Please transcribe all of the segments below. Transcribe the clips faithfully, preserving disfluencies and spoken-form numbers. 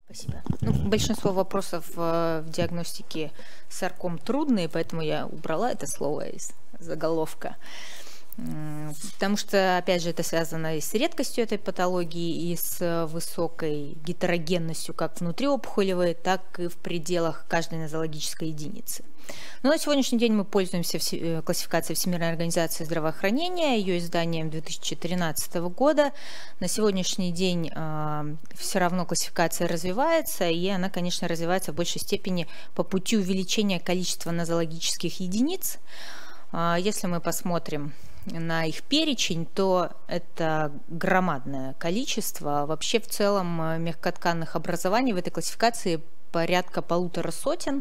Спасибо. Ну, большинство вопросов в диагностике сарком трудные, поэтому я убрала это слово из заголовка. Потому что, опять же, это связано и с редкостью этой патологии, и с высокой гетерогенностью как внутриопухолевой, так и в пределах каждой нозологической единицы. Но на сегодняшний день мы пользуемся классификацией Всемирной организации здравоохранения, ее изданием две тысячи тринадцатого года. На сегодняшний день э, все равно классификация развивается, и она, конечно, развивается в большей степени по пути увеличения количества нозологических единиц. Э, если мы посмотрим на их перечень, то это громадное количество. Вообще, в целом, мягкотканных образований в этой классификации порядка полутора сотен.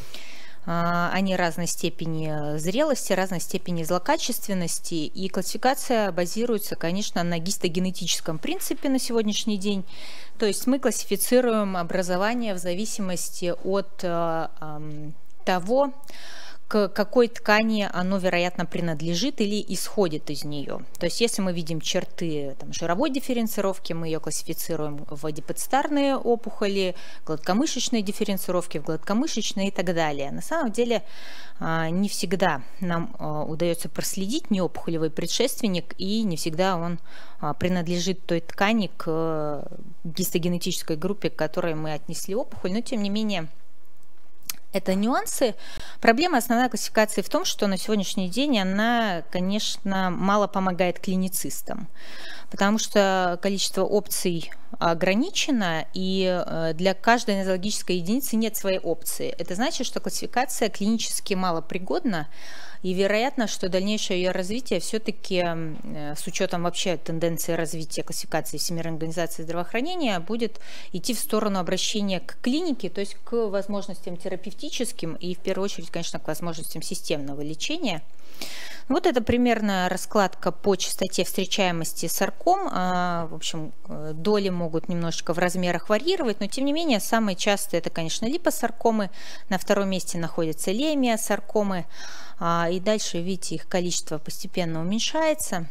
Они разной степени зрелости, разной степени злокачественности, и классификация базируется, конечно, на гистогенетическом принципе на сегодняшний день. То есть мы классифицируем образование в зависимости от э, э, того, к какой ткани оно, вероятно, принадлежит или исходит из нее. То есть если мы видим черты там, жировой дифференцировки, мы ее классифицируем в адипоцитарные опухоли, гладкомышечные дифференцировки, в гладкомышечные и так далее. На самом деле не всегда нам удается проследить неопухолевый предшественник, и не всегда он принадлежит той ткани к гистогенетической группе, к которой мы отнесли опухоль, но тем не менее это нюансы. Проблема основной классификации в том, что на сегодняшний день она, конечно, мало помогает клиницистам, потому что количество опций ограничено, и для каждой нозологической единицы нет своей опции. Это значит, что классификация клинически малопригодна, и вероятно, что дальнейшее ее развитие все-таки, с учетом вообще тенденции развития классификации Всемирной организации здравоохранения, будет идти в сторону обращения к клинике, то есть к возможностям терапевтическим и, в первую очередь, конечно, к возможностям системного лечения. Вот это примерно раскладка по частоте встречаемости сарком. В общем, доли могут немножечко в размерах варьировать, но тем не менее самые частые это, конечно, липосаркомы. На втором месте находятся лемиосаркомы. И дальше, видите, их количество постепенно уменьшается.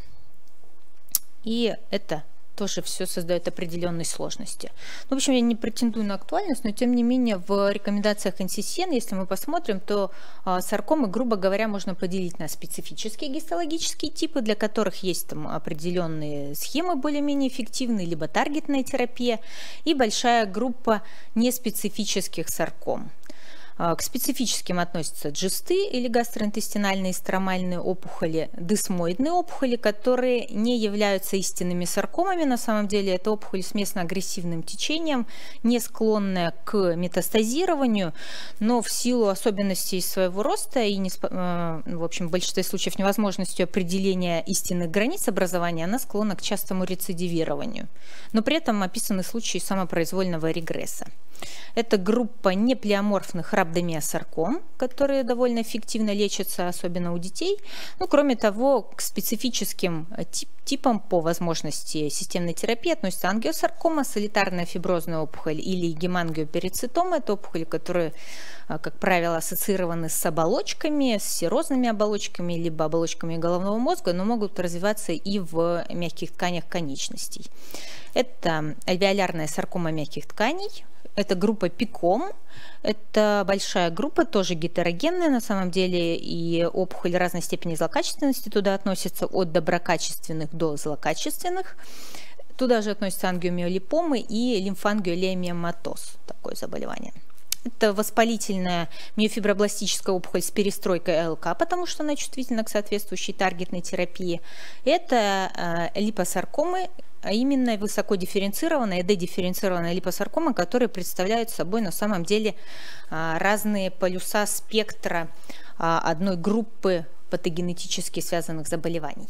И это тоже все создает определенные сложности. Ну, в общем, я не претендую на актуальность, но тем не менее в рекомендациях эн си си эн, если мы посмотрим, то а, саркомы, грубо говоря, можно поделить на специфические гистологические типы, для которых есть там определенные схемы более-менее эффективные, либо таргетная терапия, и большая группа неспецифических сарком. К специфическим относятся джисты или гастроинтестинальные стромальные опухоли, десмоидные опухоли, которые не являются истинными саркомами. На самом деле это опухоли с местно-агрессивным течением, не склонная к метастазированию, но в силу особенностей своего роста и, не, в общем, в большинстве случаев невозможностью определения истинных границ образования, она склонна к частому рецидивированию. Но при этом описаны случаи самопроизвольного регресса. Это группа неплеоморфных рhabdomyosарком, которые довольно эффективно лечатся, особенно у детей. Ну, кроме того, к специфическим тип, типам по возможности системной терапии относятся ангиосаркома, солитарная фиброзная опухоль или гемангиоперицитома. Это опухоли, которые, как правило, ассоциированы с оболочками, с серозными оболочками, либо оболочками головного мозга, но могут развиваться и в мягких тканях конечностей. Это альвеолярная саркома мягких тканей. Это группа пиком, это большая группа, тоже гетерогенная на самом деле, и опухоли разной степени злокачественности туда относятся, от доброкачественных до злокачественных. Туда же относятся ангиомиолипомы и лимфангиолемиоматоз, такое заболевание. Это воспалительная миофибробластическая опухоль с перестройкой ЛК, потому что она чувствительна к соответствующей таргетной терапии. Это э, липосаркомы, а именно высокодифференцированная и дедифференцированная липосаркома, которые представляют собой на самом деле разные полюса спектра одной группы патогенетически связанных заболеваний.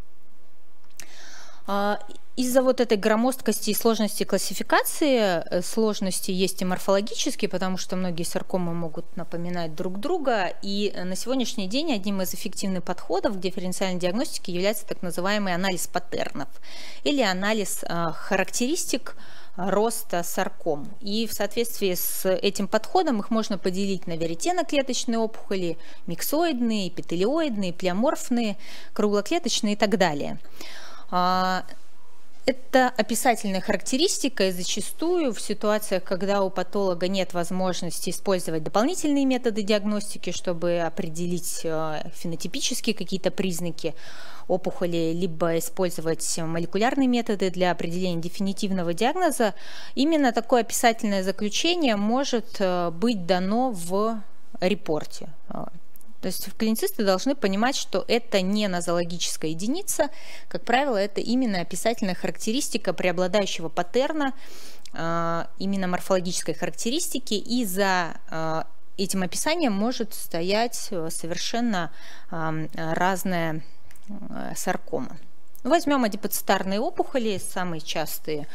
Из-за вот этой громоздкости и сложности классификации, сложности есть и морфологические, потому что многие саркомы могут напоминать друг друга, и на сегодняшний день одним из эффективных подходов к дифференциальной диагностике является так называемый анализ паттернов или анализ характеристик роста сарком. И в соответствии с этим подходом их можно поделить на веретеноклеточные опухоли, миксоидные, эпителиоидные, плеоморфные, круглоклеточные и так далее. Это описательная характеристика, и зачастую в ситуациях, когда у патолога нет возможности использовать дополнительные методы диагностики, чтобы определить фенотипические какие-то признаки опухоли, либо использовать молекулярные методы для определения дефинитивного диагноза, именно такое описательное заключение может быть дано в репорте. То есть клиницисты должны понимать, что это не нозологическая единица, как правило, это именно описательная характеристика преобладающего паттерна, именно морфологической характеристики, и за этим описанием может стоять совершенно разная саркома. Возьмем адипоцитарные опухоли, самые частые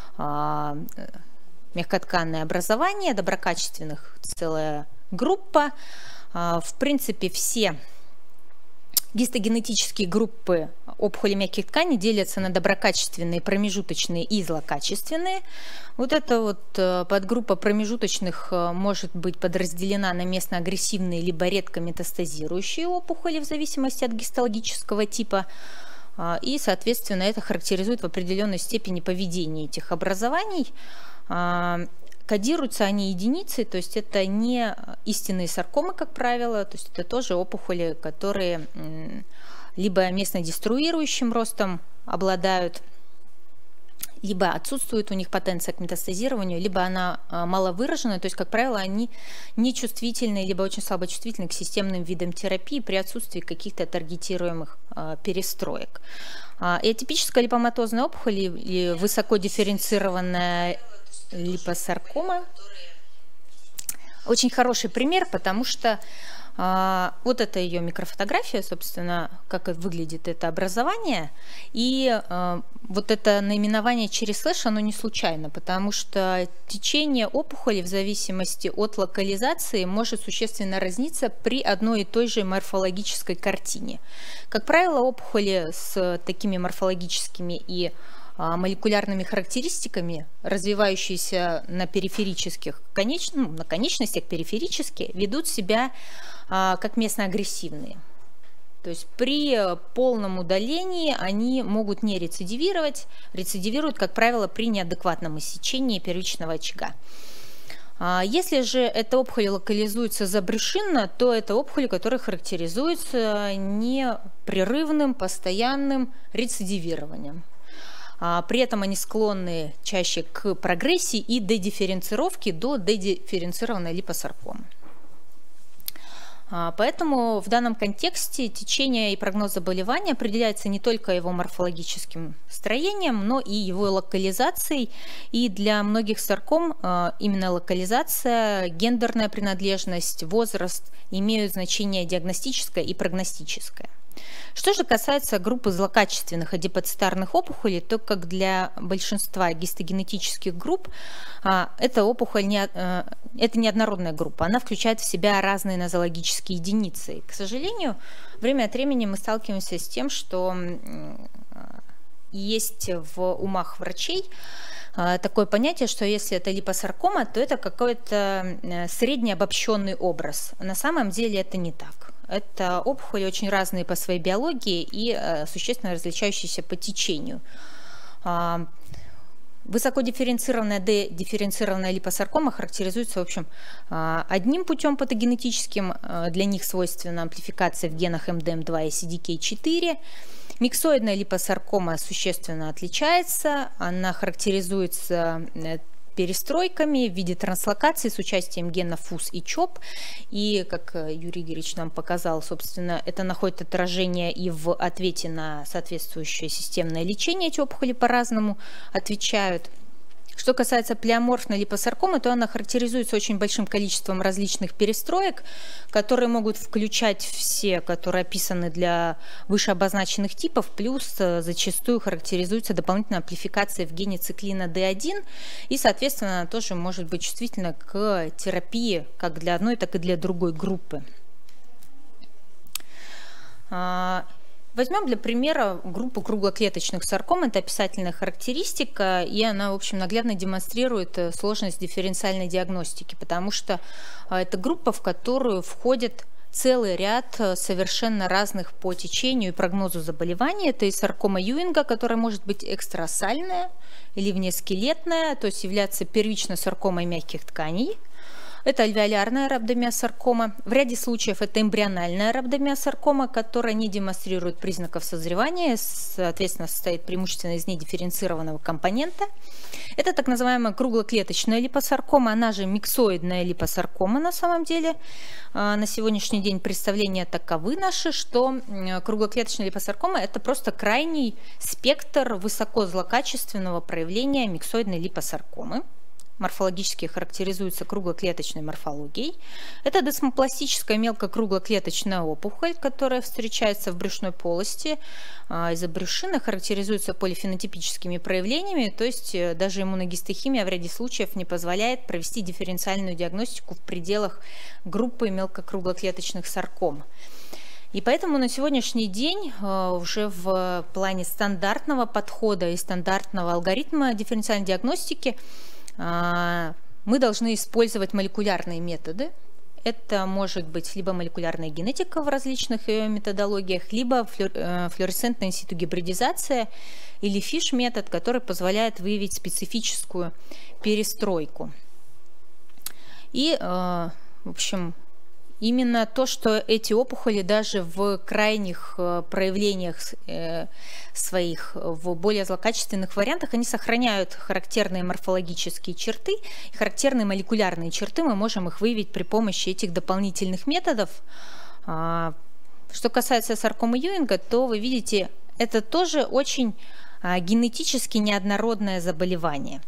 мягкотканные образования, доброкачественных целая группа. В принципе, все гистогенетические группы опухолей мягких тканей делятся на доброкачественные, промежуточные и злокачественные. Вот эта вот подгруппа промежуточных может быть подразделена на местно-агрессивные либо редко метастазирующие опухоли в зависимости от гистологического типа. И, соответственно, это характеризует в определенной степени поведение этих образований. Кодируются они единицей, то есть это не истинные саркомы, как правило, то есть это тоже опухоли, которые либо местно-деструирующим ростом обладают, либо отсутствует у них потенция к метастазированию, либо она мало выражена, то есть, как правило, они нечувствительны, либо очень слабочувствительны к системным видам терапии при отсутствии каких-то таргетируемых перестроек. И атипическая липоматозная опухоль или высоко дифференцированная липосаркома очень хороший пример, потому что а, вот это ее микрофотография, собственно, как выглядит это образование, и а, вот это наименование через слэш, оно не случайно, потому что течение опухоли в зависимости от локализации может существенно разниться при одной и той же морфологической картине. Как правило, опухоли с такими морфологическими и молекулярными характеристиками, развивающиеся на периферических конеч... ну, на конечностях периферически, ведут себя а, как местно-агрессивные. То есть при полном удалении они могут не рецидивировать, рецидивируют, как правило, при неадекватном иссечении первичного очага. А если же эта опухоль локализуется забрюшинно, то это опухоль, которая характеризуется непрерывным, постоянным рецидивированием. При этом они склонны чаще к прогрессии и дедифференцировке до дедифференцированной липосаркомы. Поэтому в данном контексте течение и прогноз заболевания определяется не только его морфологическим строением, но и его локализацией. И для многих сарком именно локализация, гендерная принадлежность, возраст имеют значение диагностическое и прогностическое. Что же касается группы злокачественных адипоцитарных опухолей, то как для большинства гистогенетических групп, эта опухоль не, это неоднородная группа, она включает в себя разные нозологические единицы. И, к сожалению, время от времени мы сталкиваемся с тем, что есть в умах врачей такое понятие, что если это липосаркома, то это какой-то средний обобщенный образ. На самом деле это не так. Это опухоли очень разные по своей биологии и э, существенно различающиеся по течению. А, высокодифференцированная дедифференцированная липосаркома характеризуется, в общем, одним путем патогенетическим, для них свойственна амплификация в генах эм дэ эм два и си ди кей четыре. Миксоидная липосаркома существенно отличается, она характеризуется перестройками в виде транслокации с участием генов фус и чоп. И, как Юрий Игоревич нам показал, собственно, это находит отражение и в ответе на соответствующее системное лечение. Эти опухоли по-разному отвечают. Что касается плеоморфной липосаркомы, то она характеризуется очень большим количеством различных перестроек, которые могут включать все, которые описаны для вышеобозначенных типов, плюс зачастую характеризуется дополнительной амплификацией в гене циклина дэ один, и, соответственно, она тоже может быть чувствительна к терапии как для одной, так и для другой группы. Возьмем для примера группу круглоклеточных сарком. Это описательная характеристика, и она, в общем, наглядно демонстрирует сложность дифференциальной диагностики, потому что это группа, в которую входят целый ряд совершенно разных по течению и прогнозу заболеваний. Это и саркома Юинга, которая может быть экстрасальная или внескелетная, то есть являться первичной саркомой мягких тканей. Это альвеолярная рhabdomyosаркома. В ряде случаев это эмбриональная рhabdomyosаркома, которая не демонстрирует признаков созревания, соответственно, состоит преимущественно из недифференцированного компонента. Это так называемая круглоклеточная липосаркома, она же миксоидная липосаркома на самом деле. На сегодняшний день представления таковы наши, что круглоклеточная липосаркома – это просто крайний спектр высокозлокачественного проявления миксоидной липосаркомы. Морфологически характеризуется круглоклеточной морфологией. Это десмопластическая мелкокруглоклеточная опухоль, которая встречается в брюшной полости. Из-за брюшины характеризуется полифенотипическими проявлениями, то есть даже иммуногистохимия в ряде случаев не позволяет провести дифференциальную диагностику в пределах группы мелкокруглоклеточных сарком. И поэтому на сегодняшний день уже в плане стандартного подхода и стандартного алгоритма дифференциальной диагностики мы должны использовать молекулярные методы. Это может быть либо молекулярная генетика в различных ее методологиях, либо флуоресцентная инситу гибридизация или фиш-метод, который позволяет выявить специфическую перестройку. И, в общем, именно то, что эти опухоли даже в крайних проявлениях своих, в более злокачественных вариантах, они сохраняют характерные морфологические черты, и характерные молекулярные черты, мы можем их выявить при помощи этих дополнительных методов. Что касается саркомы Юинга, то вы видите, это тоже очень генетически неоднородное заболевание.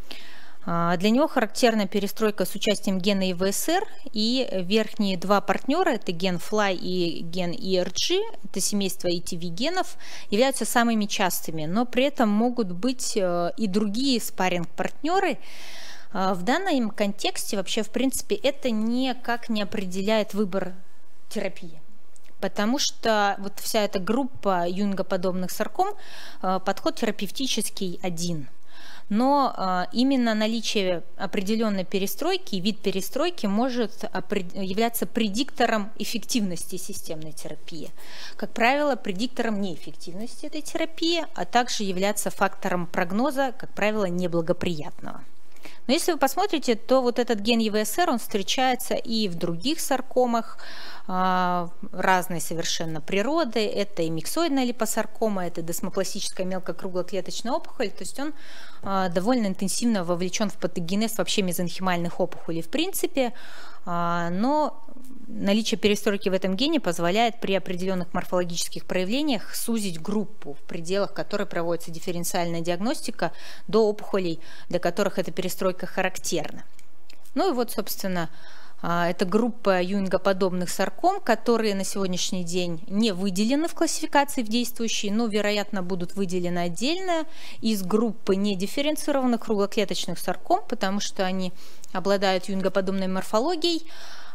Для него характерна перестройка с участием гена и вэ эс эр, и верхние два партнера, это ген флай и ген и эр джи, это семейство и ти ви генов, являются самыми частыми, но при этом могут быть и другие спарринг-партнеры. В данном контексте вообще, в принципе, это никак не определяет выбор терапии. Потому что вот вся эта группа юингоподобных сарком, подход терапевтический один. Но а, именно наличие определенной перестройки, вид перестройки может являться предиктором эффективности системной терапии. Как правило, предиктором неэффективности этой терапии, а также являться фактором прогноза, как правило, неблагоприятного. Но если вы посмотрите, то вот этот ген и вэ эс эр, он встречается и в других саркомах а, разной совершенно природы. Это и миксоидная липосаркома, это десмопластическая мелкокруглоклеточная опухоль. То есть он а, довольно интенсивно вовлечен в патогенез вообще мезонхимальных опухолей в принципе. А, но наличие перестройки в этом гене позволяет при определенных морфологических проявлениях сузить группу, в пределах которой проводится дифференциальная диагностика, до опухолей, для которых эта перестройка характерна. Ну и вот, собственно, это группа юингоподобных сарком, которые на сегодняшний день не выделены в классификации в действующей, но, вероятно, будут выделены отдельно из группы недифференцированных круглоклеточных сарком, потому что они обладают юингоподобной морфологией,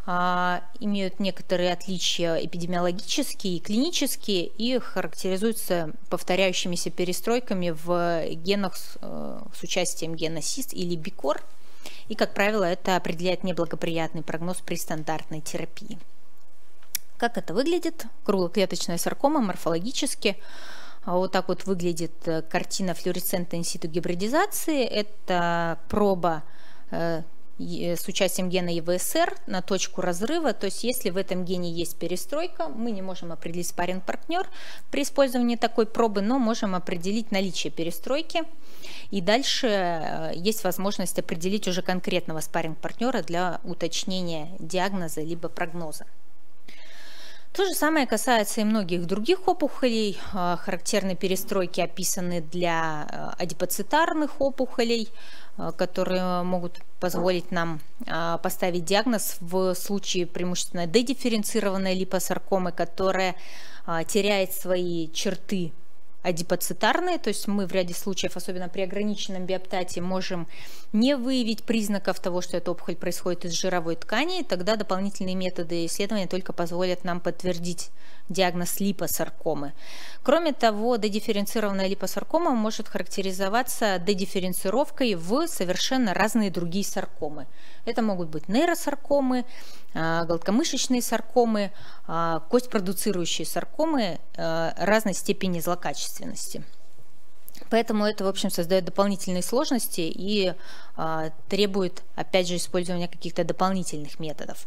имеют некоторые отличия эпидемиологические и клинические и характеризуются повторяющимися перестройками в генах с участием гена сис или бикор. И, как правило, это определяет неблагоприятный прогноз при стандартной терапии. Как это выглядит? Круглоклеточная саркома морфологически. Вот так вот выглядит картина флуоресцентной инситу гибридизации. Это проба с участием гена и вэ эс эр на точку разрыва, то есть если в этом гене есть перестройка, мы не можем определить спарринг-партнер при использовании такой пробы, но можем определить наличие перестройки, и дальше есть возможность определить уже конкретного спарринг-партнера для уточнения диагноза либо прогноза. То же самое касается и многих других опухолей. Характерные перестройки описаны для адипоцитарных опухолей, которые могут позволить нам поставить диагноз в случае преимущественно дедифференцированной липосаркомы, которая теряет свои черты адипоцитарные, то есть мы в ряде случаев, особенно при ограниченном биоптате, можем не выявить признаков того, что эта опухоль происходит из жировой ткани, и тогда дополнительные методы исследования только позволят нам подтвердить диагноз липосаркомы. Кроме того, дедифференцированная липосаркома может характеризоваться дедифференцировкой в совершенно разные другие саркомы. Это могут быть нейросаркомы, гладкомышечные саркомы, кость-продуцирующие саркомы разной степени злокачественности. Поэтому это, в общем, создает дополнительные сложности и требует, опять же, использования каких-то дополнительных методов.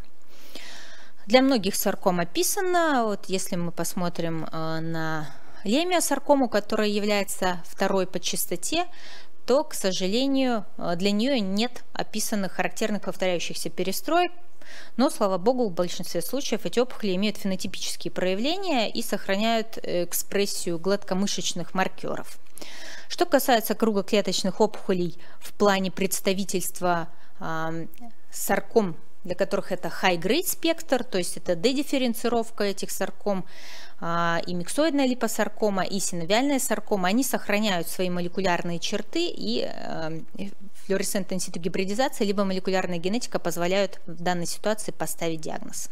Для многих сарком описано, вот если мы посмотрим на лемиосаркому, которая является второй по частоте, то, к сожалению, для нее нет описанных характерных повторяющихся перестроек, но, слава богу, в большинстве случаев эти опухоли имеют фенотипические проявления и сохраняют экспрессию гладкомышечных маркеров. Что касается круглоклеточных опухолей в плане представительства э, сарком, для которых это high-grade спектр, то есть это дедифференцировка этих сарком, и миксоидная липосаркома, и синовиальная саркома, они сохраняют свои молекулярные черты, и флуоресцентная инситу-гибридизация либо молекулярная генетика позволяют в данной ситуации поставить диагноз.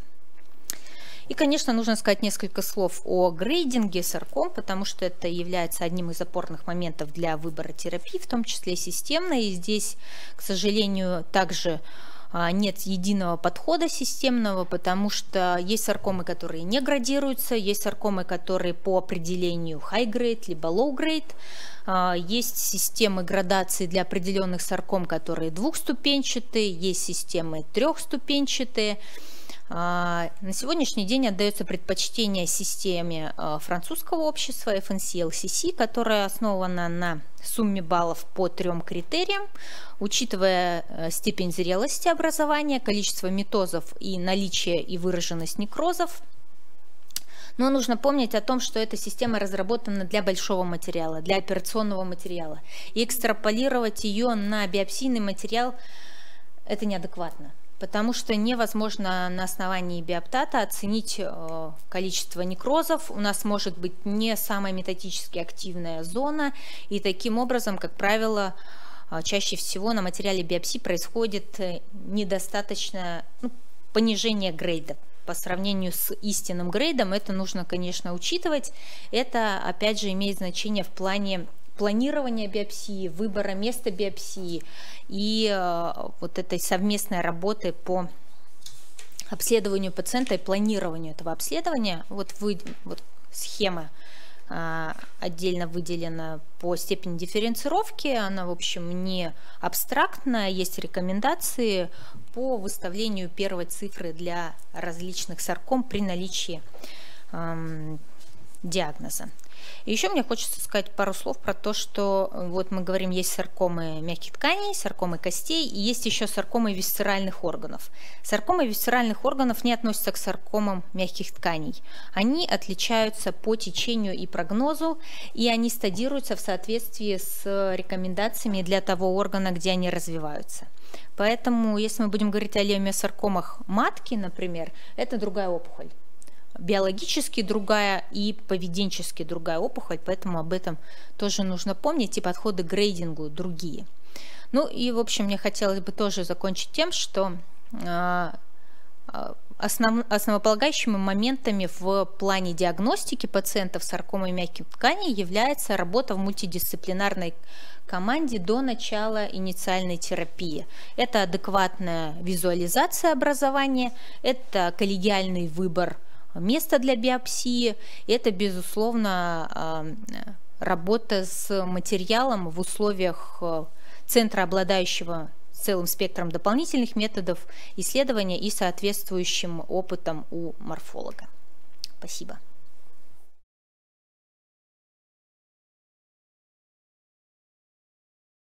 И, конечно, нужно сказать несколько слов о грейдинге сарком, потому что это является одним из опорных моментов для выбора терапии, в том числе системной. И здесь, к сожалению, также нет единого подхода системного, потому что есть саркомы, которые не градируются, есть саркомы, которые по определению high-grade либо low-grade, есть системы градации для определенных сарком, которые двухступенчатые, есть системы трехступенчатые. На сегодняшний день отдается предпочтение системе французского общества эф эн си эл си си, которая основана на сумме баллов по трем критериям, учитывая степень зрелости образования, количество митозов и наличие и выраженность некрозов. Но нужно помнить о том, что эта система разработана для большого материала, для операционного материала. И экстраполировать ее на биопсийный материал – это неадекватно. Потому что невозможно на основании биоптата оценить количество некрозов. У нас может быть не самая методически активная зона. И таким образом, как правило, чаще всего на материале биопсии происходит недостаточно ну, понижение грейда. По сравнению с истинным грейдом это нужно, конечно, учитывать. Это, опять же, имеет значение в плане планирования биопсии, выбора места биопсии и э, вот этой совместной работы по обследованию пациента и планированию этого обследования. Вот, вы, вот схема э, отдельно выделена по степени дифференцировки, она, в общем, не абстрактная, есть рекомендации по выставлению первой цифры для различных сарком при наличии э, диагноза. И еще мне хочется сказать пару слов про то, что вот мы говорим, есть саркомы мягких тканей, саркомы костей, и есть еще саркомы висцеральных органов. Саркомы висцеральных органов не относятся к саркомам мягких тканей. Они отличаются по течению и прогнозу, и они стадируются в соответствии с рекомендациями для того органа, где они развиваются. Поэтому, если мы будем говорить о лемиосаркомах матки, например, это другая опухоль. Биологически другая и поведенчески другая опухоль, поэтому об этом тоже нужно помнить, и подходы к грейдингу другие. Ну и, в общем, мне хотелось бы тоже закончить тем, что основ, основополагающими моментами в плане диагностики пациентов с саркомой мягких тканей является работа в мультидисциплинарной команде до начала инициальной терапии. Это адекватная визуализация образования, это коллегиальный выбор место для биопсии, это, безусловно, работа с материалом в условиях центра, обладающего целым спектром дополнительных методов исследования и соответствующим опытом у морфолога. Спасибо.